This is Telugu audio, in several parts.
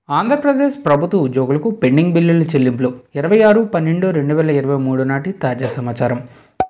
ఆంధ్రప్రదేశ్ ప్రభుత్వ ఉద్యోగులకు పెండింగ్ బిల్లుల చెల్లింపులు 26/12/2023 నాటి తాజా సమాచారం.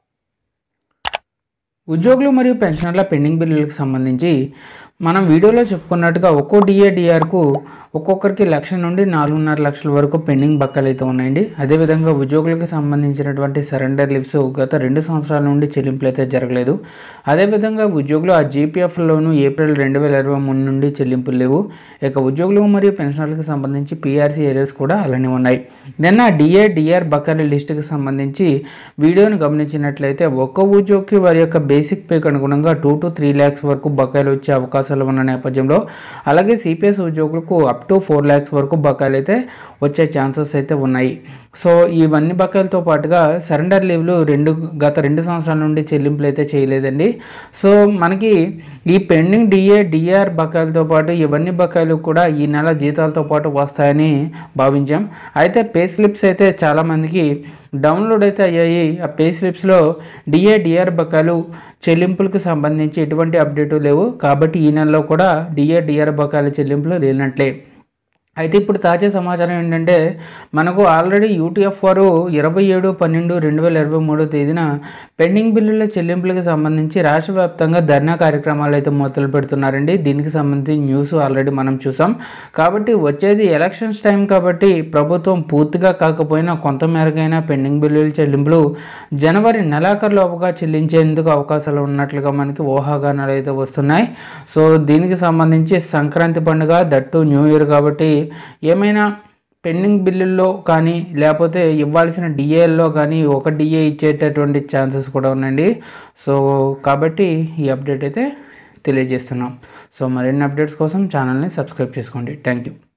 ఉద్యోగులు మరియు పెన్షనర్ల పెండింగ్ బిల్లులకు సంబంధించి మనం వీడియోలో చెప్పుకున్నట్టుగా ఒక్కో డిఏడిఆర్కు ఒక్కొక్కరికి 1,00,000 నుండి 4.5 లక్షల వరకు పెండింగ్ బకాయిలు అయితే ఉన్నాయండి. అదేవిధంగా ఉద్యోగులకు సంబంధించినటువంటి సరెండర్ లీవ్స్ గత 2 సంవత్సరాల నుండి చెల్లింపులు అయితే జరగలేదు. అదేవిధంగా ఉద్యోగులు ఆ జీపీఎఫ్లోను ఏప్రిల్ 2023 నుండి చెల్లింపులు లేవు. ఇక ఉద్యోగులు మరియు పెన్షనర్లకు సంబంధించి పీఆర్సీ ఏరియాస్ కూడా అలానే ఉన్నాయి. నిన్న డిఏడిఆర్ బకాయిల లిస్టుకి సంబంధించి వీడియోను గమనించినట్లయితే ఒక్కో ఉద్యోగికి వారి యొక్క బేసిక్ పేకి అనుగుణంగా 2 to 3 lakhs వరకు బకాయిలు వచ్చే అవకాశాలు ఉన్న నేపథ్యంలో అలాగే సిపిఎస్ ఉద్యోగులకు అప్ టు 4 lakhs వరకు బకాయిలు అయితే వచ్చే ఛాన్సెస్ అయితే ఉన్నాయి. సో ఇవన్నీ బకాయిలతో పాటుగా సరెండర్ లీవ్లు గత 2 సంవత్సరాల నుండి చెల్లింపులు అయితే చేయలేదండి. సో మనకి ఈ పెండింగ్ డిఆర్ బకాయిలతో పాటు ఇవన్నీ బకాయిలు కూడా ఈ నెల జీతాలతో పాటు వస్తాయని భావించాం. అయితే పే స్లిప్స్ అయితే చాలామందికి డౌన్లోడ్ అయితే అయ్యాయి. ఆ పే స్లిప్స్లో డిఆర్ బకాయిలు చెల్లింపులకు సంబంధించి ఎటువంటి అప్డేటు లేవు. కాబట్టి ఈ నెలలో కూడా డిఆర్ బకాయిల చెల్లింపులు లేనట్లే. అయితే ఇప్పుడు తాజా సమాచారం ఏంటంటే మనకు ఆల్రెడీ యూటీఎఫ్ వారు 27/12/2023 తేదీన పెండింగ్ బిల్లుల చెల్లింపులకు సంబంధించి రాష్ట్ర వ్యాప్తంగా ధర్నా కార్యక్రమాలు అయితే మొదలు పెడుతున్నారండి. దీనికి సంబంధించి న్యూస్ ఆల్రెడీ మనం చూసాం. కాబట్టి వచ్చేది ఎలక్షన్స్ టైం కాబట్టి ప్రభుత్వం పూర్తిగా కాకపోయినా కొంత మేరకైనా పెండింగ్ బిల్లుల చెల్లింపులు జనవరి నెలాఖరులోపుగా చెల్లించేందుకు అవకాశాలు ఉన్నట్లుగా మనకి ఊహాగానాలు అయితే వస్తున్నాయి. సో దీనికి సంబంధించి సంక్రాంతి పండుగ దట్టు న్యూ ఇయర్ కాబట్టి ఏమైనా పెండింగ్ బిల్లుల్లో కానీ లేకపోతే ఇవ్వాల్సిన డిఏల్లో కానీ ఒక డిఏ ఇచ్చేటటువంటి ఛాన్సెస్ కూడా ఉన్నాయండి. సో కాబట్టి ఈ అప్డేట్ అయితే తెలియజేస్తున్నాం. సో మరిన్ని అప్డేట్స్ కోసం ఛానల్ని సబ్స్క్రైబ్ చేసుకోండి. Thank you.